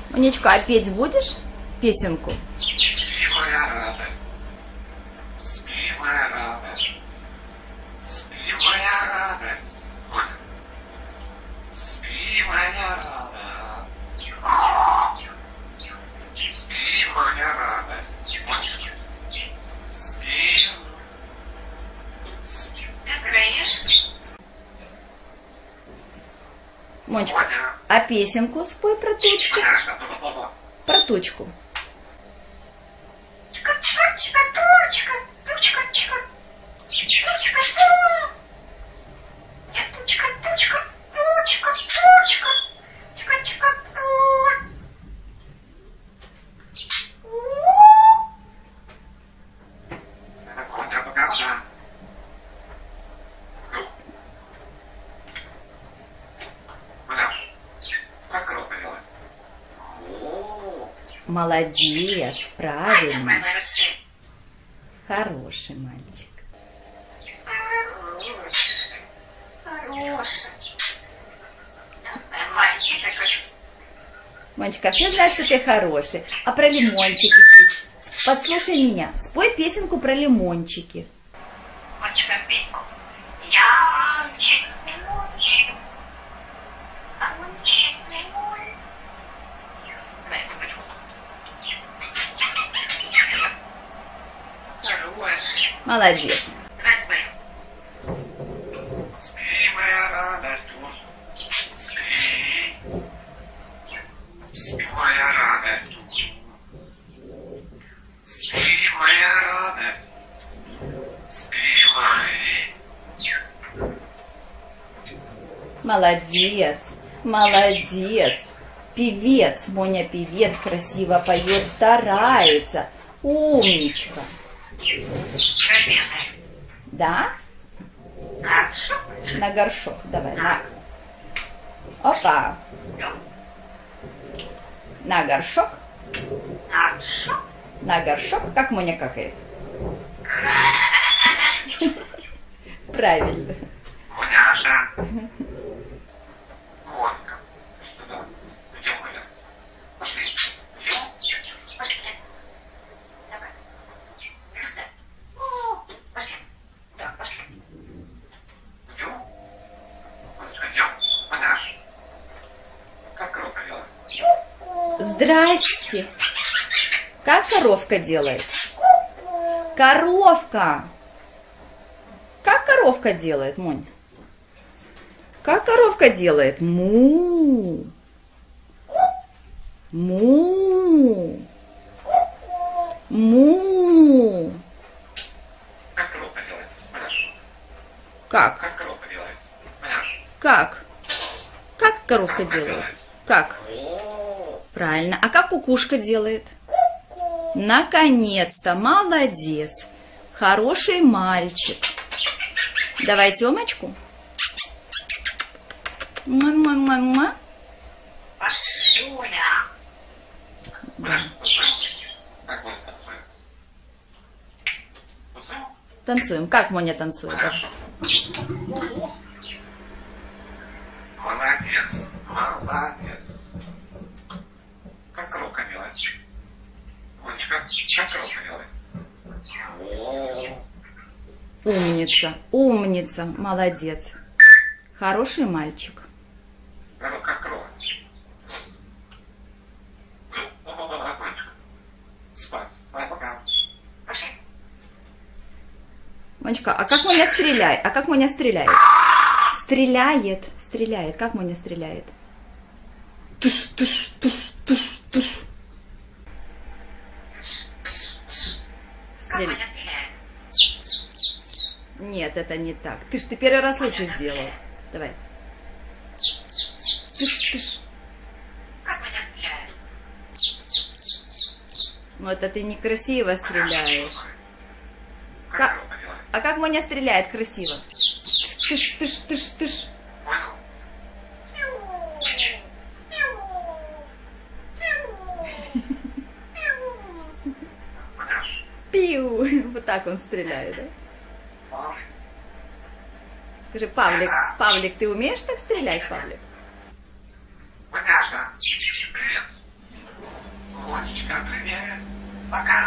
Монечка, а петь будешь песенку? Спи, моя радость. Спи, моя радость. Спи, моя радость. Спи, моя радость. Спи, моя радость. Спи. Спи. Играешь? Монечка, а песенку спой про тучку? Про тучку. Молодец, правильно. Хороший мальчик. Монечка, все знают, что ты хороший. А про лимончики пусть. Подслушай меня. Спой песенку про лимончики. Монечка, пеньку. Я лимончик. Лимончик, лимон. Молодец. Спи, моя радость. Спи. Спи, моя радость. Спи, моя радость. Спи, моя. Молодец. Молодец. Певец, Моня певец, красиво поет, старается. Умничка. Да? На горшок. Давай, на. Опа. На горшок. На горшок. Как Моня какает? Правильно. Моняша. Вот как. Сюда. Идем, Моня. Пошли. Идем. Пошли. Давай. Пошли. Да, пошли. Идем. Идем. Моняш. Как коровка делает? Здрасте. Как коровка делает? Коровка. Как коровка делает, Монь? Как коровка делает? Му. Му. Му. Как коровка делает? Моняш. Как? Как коровка делает? Моняш. Как? Как коровка делает? Как? Правильно. А как кукушка делает? Наконец-то, молодец. Хороший мальчик. Давай Тёмочку. Ма-ма-ма-ма. Пошуля. Моняш, как мы танцуем? Танцуем. Как Моня танцует? Моняш. Молодец. Молодец. Как коровка делает? Монечка, как коровка делает? Умница. Умница. Молодец. Хороший мальчик. Как корова. Спать. Пока. Пошли. Монечка, а как Моня стреляет? А как Моня стреляет? Стреляет. Стреляет. Как Моня стреляет? Туш, туш, туш, туш, туш. Стреляет. Нет, это не так. Ты первый раз лучше сделал. Давай. Тыш. Ну это ты некрасиво стреляешь. А как Моня стреляет красиво? Тыш. Пиу. Вот так он стреляет, да? Скажи, Павлик, ты умеешь так стрелять, Павлик? Моняшка, привет. Пока.